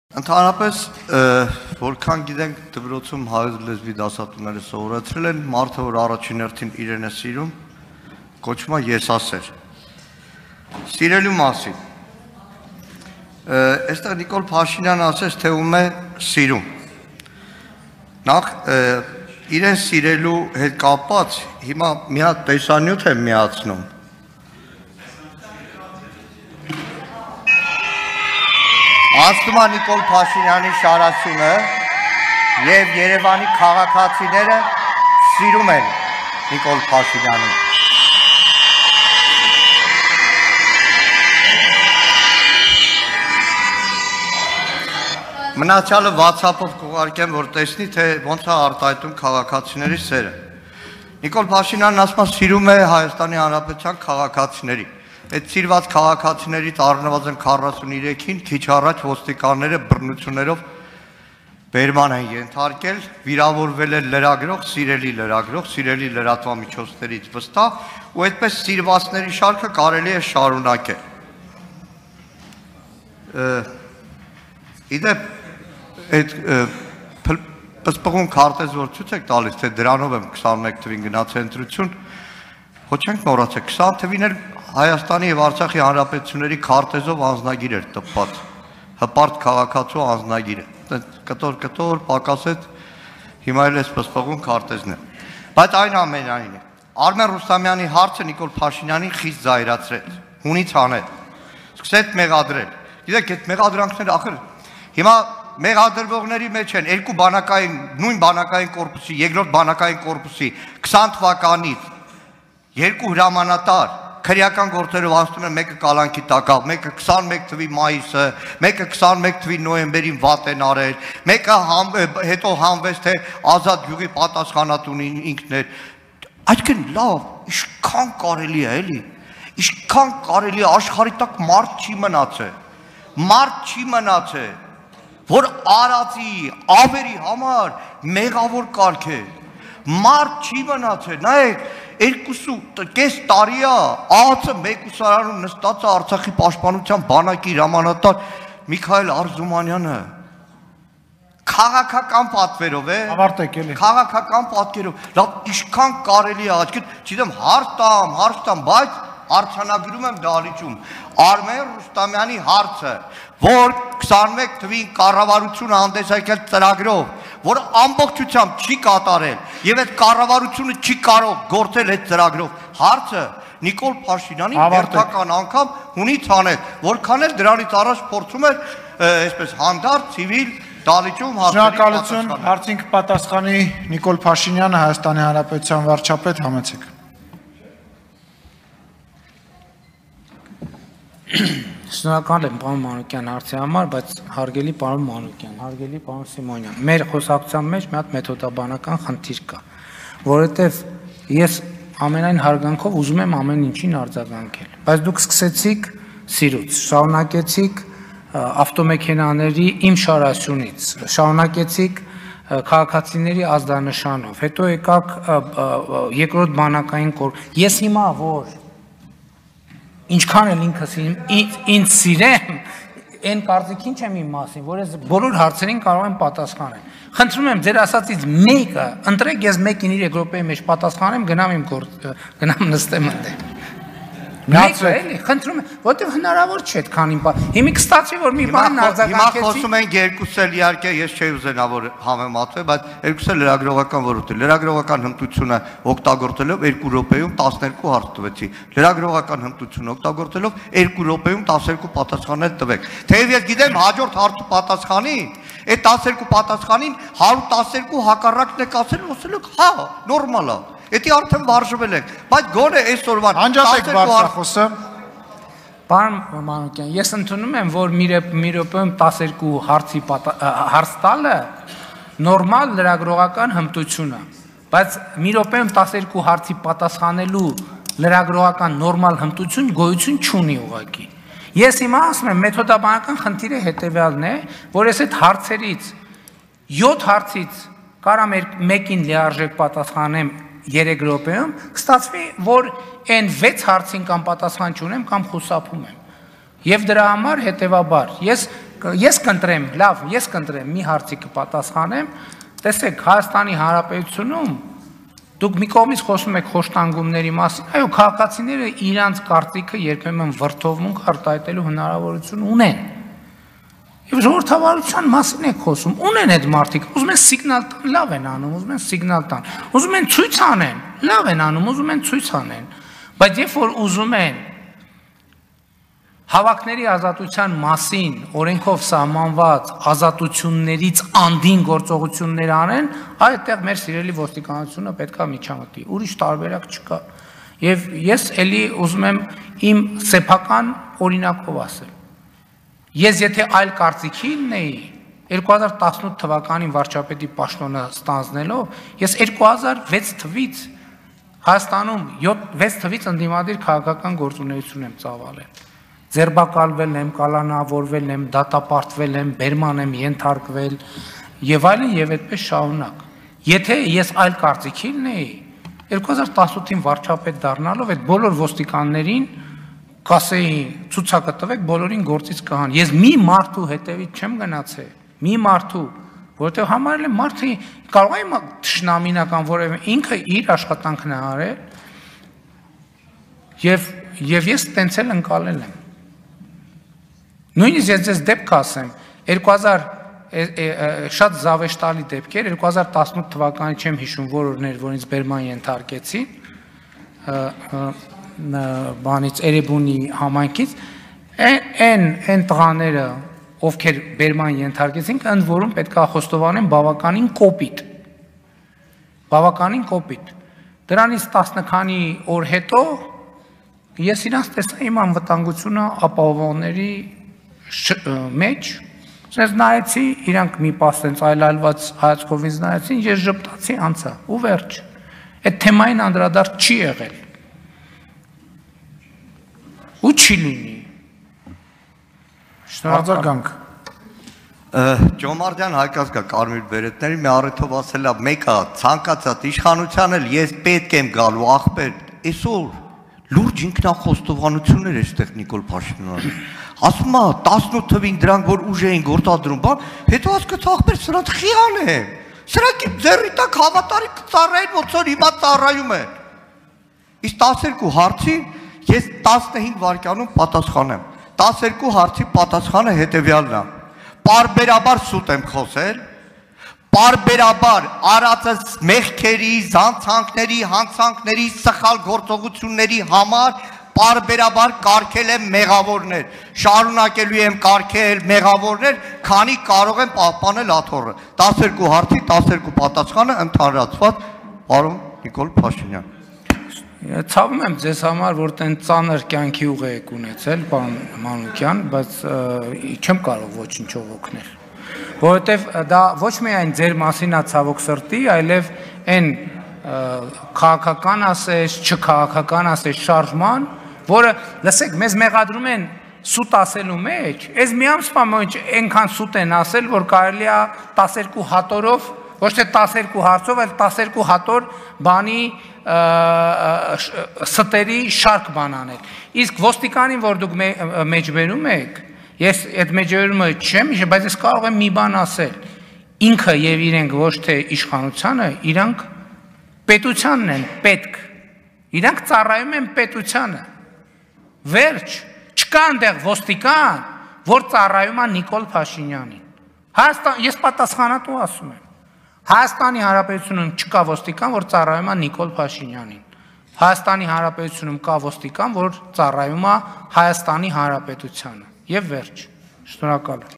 Ընդհանրապես, որքան գիտենք դպրոցում հայոց լեզվի դասատուները սովորեցրել են, մարդը, որ առաջին հերթին իրեն է սիրում, կոչվում է եսասեր։ Սիրելու մասին։ Այստեղ Նիկոլ Փաշինյանը ասեց, թե ում է սիրում։ Նախ իրեն սիրելու հետ կապված հիմա մի հատ տեսանյութ եմ միացնում։ Ասում է Նիկոլ Փաշինյանի շարասյունը և Երևանի քաղաքացիները սիրում են Նիկոլ Փաշինյանին։ Մնացյալը WhatsApp-ով կուղարկեմ, որ տեսնի, թե ոնց է արտահայտում քաղաքացիների սերը։ Նիկոլ Փաշինյանն ասում է սիրում է Հայաստանի Հանրապետության քաղաքացիների։ Այդ սիրված քաղաքացիներից առնվազն 43-ին քիչ առաջ ոստիկանները բռնություններով բերման են ենթարկել, վիրավորվել է լրագրող, սիրելի լրատվամիջոցներից վստահ, ու այդպես սիրվածների շարքը կարելի է շարունակել։ Իդեպ այդ պսպղուն քարտեզ որ ցույց եք տալիս, թե դրանով եմ 21 թվին գնացել ընտրություն, ոչ չենք մոռացել, 20 թվին էլ Հայաստանի և Արցախի հանրապետությունների քարտեզով անձնագիր էր տպված, հպարտ քաղաքացու անձնագիրը, կտոր, պակասեց, հիմա էլ էս պսպղուն քարտեզն է։ Բայց այն ամենայն է, Արմեն Ռուստամյանի հարցը Նիկոլ Փաշինյանին խիստ զայրացրեց, հունից հանել, սկսեց մեղադրել։ Գիտեք, այդ մեղադրանքները ախր, հիմա մեղադրվողների մեջ են երկու բանակային, նույն բանակային կորպուսի, երկրորդ բանակային կորպուսի 20 թվականից երկու հրամանատար քրեական գործերով անցնում են, մեկը կալանքի տակավ, մեկը 21 թվի մայիսը, մեկը 21 թվի նոյեմբերին վատ են արել, մեկը հետո հանվեց, թե Ազատ գյուղի պատասխանատունին ինքն էր։ Այսինքն լավ, ինչքան կարելի է, էլի, ինչքան կարելի է, աշխարհի տակ մարդ չի մնացել, որ արածի, ավերի համար մեղավոր կարգ է, մարդ չի մնացել, նայեք, 2.5 տարի է, ԱԱՑ մեկուսարանում նստած է Արցախի պաշտպանության բանակի հրամանատար Միքայել Արզումանյանը, քաղաքական պատվերով է, քաղաքական պատկերով, լավ, ինչքան կարելի է, չգիտեմ, հարց տամ, բայց արձանագրում եմ դահլիճում, Արմեն Ռուստամյանի հարցը, որ 21 թվին կառավարությունը հանդես եկել ծրագրով, որ ամբողջությամբ չի կատարել և այդ կառավարությունը չի կարող գործել այդ ծրագրով, հարցը Նիկոլ Փաշինյանին հերթական անգամ հունից հանել, որքան էլ դրանից առաջ փորձում էր այսպես հանդարտ, ցիվիլ դահլիճում Շնորհակալություն, հարցին կպատասխանի Նիկոլ Փաշինյանը, Հայաստանի Հանրապետության վարչապետ, համեցեք։ Շնորհակալ եմ պարոն Մանուկյան հարցի համար, բայց հարգելի պարոն Մանուկյան, հարգելի պարոն Սիմոնյան, մեր խոսակցության մեջ մի հատ մեթոդաբանական խնդիր կա, որովհետև ես ամենայն հարգանքով ուզում եմ ամեն ինչին արձագանքել, բայց դուք սկսեցիք սիրուց, շարունակեցիք ավտոմեքենաների իմ շարասյունից, շարունակեցիք քաղաքացիների ազդանշանով, հետո եկաք երկրորդ բանակային ես հիմա որ ինչքան էլ ինքս ինձ սիրեմ, այն կարծիքին չեմ իմ մասին, որ ես բոլոր հարցերին կարող եմ պատասխանել։ Խնդրում եմ ձեր ասածից մեկը, ընտրեք ես մեկին 3 րոպեի մեջ պատասխանեմ, գնամ նստեմ ընդեղ։ Մեկը էլի, խնդրում եմ, որտեղ հնարավոր չէ այդքան իմ հիմի կստացվի, որ մի բան արձագանքեցի։ Հիմա խոսում ենք երկուսը էլ իհարկե ես չէի ուզենա որ համեմատվե, բայց երկուսը լրագրողական որոտ է։ Լրագրողական հմտությունը օգտագործելով 2 րոպեում 12 հարց տվեցի։ Լրագրողական հմտությունը օգտագործելով 2 րոպեում 12 պատասխաններ տվեք։ Թեև ես գիտեմ հաջորդ հարցու պատասխանի, այդ 12 պատասխանին 112 հակառակն եք ասել, հա, նորմալ է։ Էդի արդեն վարժվել ենք, բայց գոնե այսօրվան Անջատեք բարձրախոսը։ Պարոն Մանուկյան, ես ընդունում եմ, որ մի րոպեում 12 հարց տալը նորմալ լրագրողական հմտություն է, բայց մի րոպեում 12 հարցի պատասխանելու լրագրողական նորմալ հմտություն գոյություն չունի ուղղակի։ Ես հիմա ասում եմ, մեթոդաբանական խնդիրը հետևյալն է, որ ես այդ հարցերից 7 հարցից կարամ մեկին լիարժեք պատասխանեմ 3 րոպեում, կստացվի, որ այն 6 հարցին կամ պատասխան չունեմ կամ խուսափում եմ։ Եվ դրա համար հետևաբար ես Ես կընտրեմ, լավ, ես կընտրեմ մի հարցի կպատասխանեմ, տեսեք Հայաստանի Հանրապետությունում դուք մի կողմից խոսում եք խոշտանգումների մասին, այո, քաղաքացիները իրանց կարծիքը երբեմն վրդովմունք արտահայտելու հնարավորություն ունեն։ Եվ ժողովրդավարության մասին եք խոսում, ունեն այդ մարդիկ, ուզում են սիգնալ տան, լավ են անում, ուզում են սիգնալ տան, ուզում են ցույց անեն, լավ են անում, ուզում են ցույց անեն, բայց երբ որ ուզում են հավաքների ազատության մասին օրենքով սահմանված ազատություններից անդին գործողություններ անեն, այդտեղ մեր սիրելի ոստիկանությունը պետքա միջամտի, ուրիշ տարբերակ չկա։ Եվ ես էլի ուզում եմ իմ սեփական օրինակով ասել։ Ես եթե այլ կարծիքի լինեի 2018 թվականին վարչապետի պաշտոնը ստանձնելով, ես 2006 թվից Հայաստանում 6 թվից ընդդիմադիր քաղաքական գործունեություն եմ ծավալել։ Ձերբակալվել եմ, կալանավորվել եմ, դատապարտվել եմ, բերման եմ ենթարկվել եւ այլն եւ այդպես շարունակ։ Եթե ես այլ կարծիքի լինեի 2018-ին վարչապետ դառնալով այդ բոլոր ոստիկաններին կասեի ցուցակը տվեք, բոլորին գործից կհան։ Ես մի մարդու հետևից չեմ գնացել, մի մարդու, որովհետեւ համարել եմ մարդը կարող է թշնամինական որևէ ինքը իր աշխատանքն է արել եւ ես տենցել ընկալել եմ։ Նույնիսկ ես ձեզ դեպք ասեմ, 2000 շատ զավեշտալի դեպքեր 2018 թվականի չեմ հիշում որ օրներ, որից բերման ենթարկեցին բանից Էրեբունի համայնքից, այն տղաները, ովքեր բերման ենթարկեցին, ընդ որում պետք է խոստովանեն բավականին կոպիտ։ Դրանից 10 քանի օր հետո ես իրանց տեսա իմ անվտանգությունը ապահովողների մեջ, ես նայեցի, իրանք մի պաստենց այլայլված հայացքով ինձ նայեցին, ես ժպտացի անցա, ու վերջ, այդ թեմային անդրադարձ չի եղել, ու չի լինի։ Արձագանք։ Ջոմարդյան Հայկազգա կարմիր բերետների մի առիթով ասել է մեկը ցանկացած իշխանության էլ ես պետք եմ գալու ախպեր, այսօր լուրջ ինքնախոստովանություններ է այստեղ Նիկոլ Փաշինյանը։ Ասում է 18 թվին դրանք որ ուժ էին գործադրում, բան, հետո հասկացա ախպեր սրանք խիան է։ Սրանք ձեռի տակ հավատարի կծառայեն, ոնց որ հիմա ծառայում են։ Իսկ 12 հարցին ես 15 վայրկյանում պատասխանեմ։ 12 հարցի պատասխանը հետևյալն է։ Պարբերաբար սուտ եմ խոսել, պարբերաբար արածս մեղքերի, զանցանքների, հանցանքների, սխալ գործողությունների համար պարբերաբար կարգել եմ մեղավորներ, շարունակելու եմ կարգել մեղավորներ, քանի կարող եմ պահպանել աթոռը։ 12 հարցի 12 պատասխանը ընդհանրացված պարոն Նիկոլ Փաշինյան։ Ցավում եմ ձեզ համար, որ տեն ծանր կյանքի ուղի եք ունեցել, պարոն Մանուկյան, բայց չեմ կարող ոչինչով օգնել։ Որովհետև դա ոչ միայն ձեր մասին է ցավոք սրտի, այլև այն քաղաքական ասես, չքաղաքական ասես շարժման, որը, լսեք, մեզ մեղադրում են սուտ ասելու մեջ, այս մի ամսվա մեջ այնքան սուտ են ասել, որ կարելի է 12 հատորով, ոչ թե 12 հարցով, այլ 12 հատոր բանի ստերի շարք բան անել։ Իսկ ոստիկանին, որ դուք մեջբերում եք, ես այդ մեջբերումը չեմ հիշում, բայց ես կարող եմ մի բան ասել։ Ինքը եւ իրենք ոչ թե իշխանությանը, իրանք պետությանն են պետք։ Իրանք ծառայում են պետությանը։ Վերջ, չկա այնտեղ ոստիկան, որ ծառայում է Նիկոլ Փաշինյանին։ Հայաստան, ես պատասխանատու ասում եմ։ Հայաստանի Հանրապետությունում չկա ոստիկան, որ ծառայում է Նիկոլ Փաշինյանին։ Հայաստանի Հանրապետությունում կա ոստիկան, որ ծառայում է Հայաստանի Հանրապետությանը։ Եվ վերջ։ Շնորհակալ եմ։